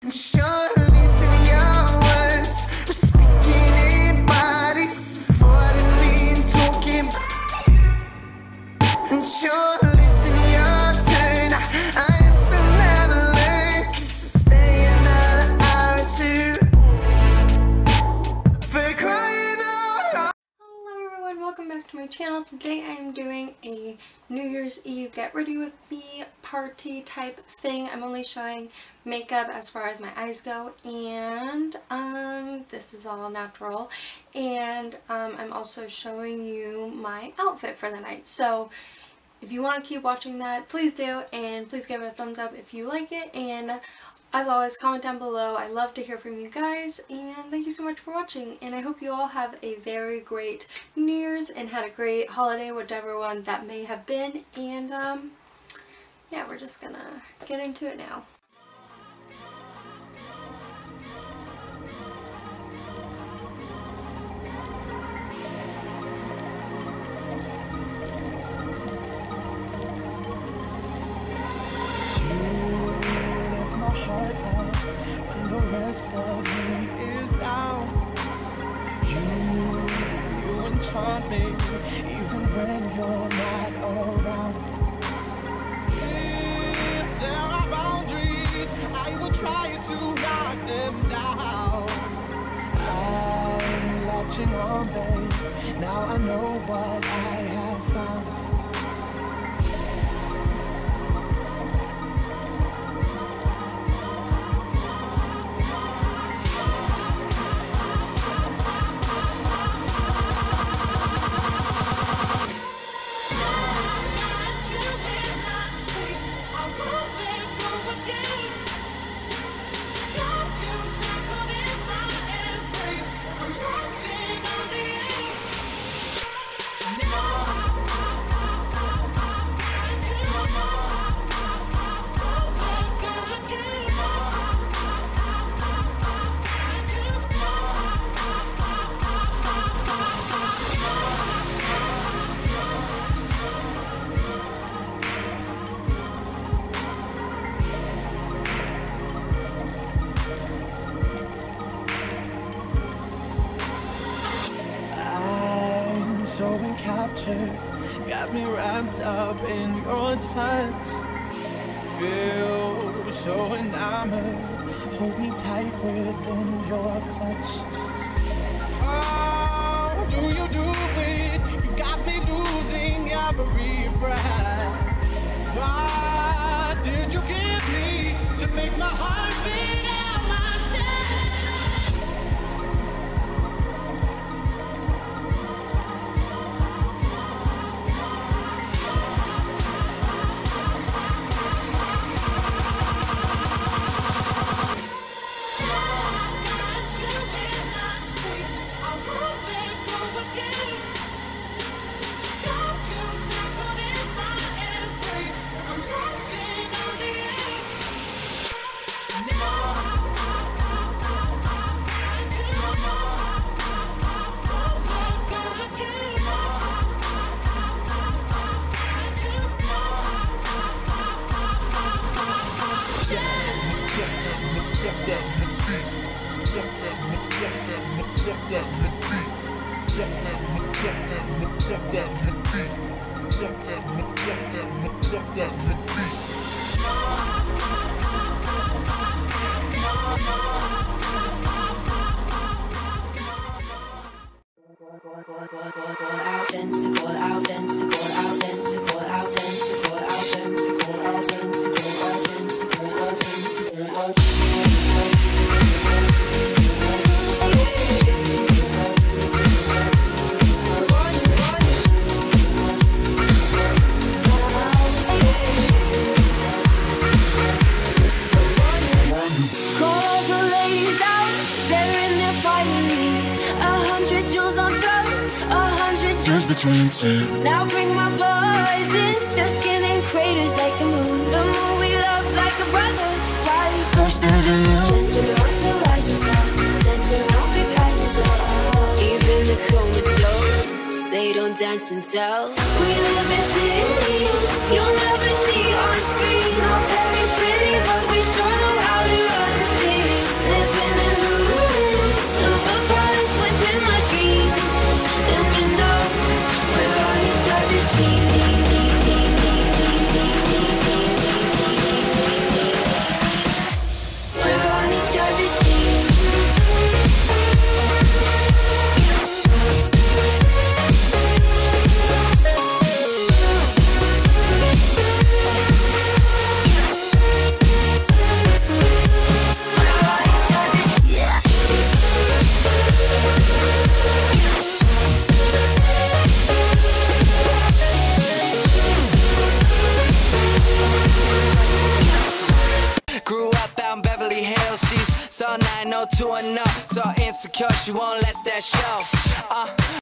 Surely see your words, we're speaking in bodies, falling and talking. And surely see your turn, I still never learn, 'cause I stay another hour or two for crying out loud. Hello everyone, welcome back to my channel. Today I am doing a New Year's Eve get ready with me party type thing. I'm only showing makeup as far as my eyes go, and this is all natural, and I'm also showing you my outfit for the night. So if you want to keep watching that, please do, and please give it a thumbs up if you like it, and as always, comment down below. I love to hear from you guys, and thank you so much for watching, and I hope you all have a very great New Year's and had a great holiday, whatever one that may have been, and yeah, we're just gonna get into it now. Heart up when the rest of me is down. You enchant me even when you're not around. If there are boundaries, I will try to knock them down. I'm latching on, babe. Now I know what I have found. So encaptured, got me wrapped up in your touch. Feel so enamored, hold me tight within your clutch. How do you do it? You got me losing every breath. What did you give me to make my heart beat out my chest? Between two. Now bring my boys in. Their skin in craters like the moon. The moon we love like a brother. Why we push through the moon? Dancing around the lies we tell. Dancing around big eyes as well. Even the comatose, they don't dance and tell. We live in cities you'll never see on screen. Not very pretty, but we sure know how to run things. no 2 enough. So insecure, she won't let that show.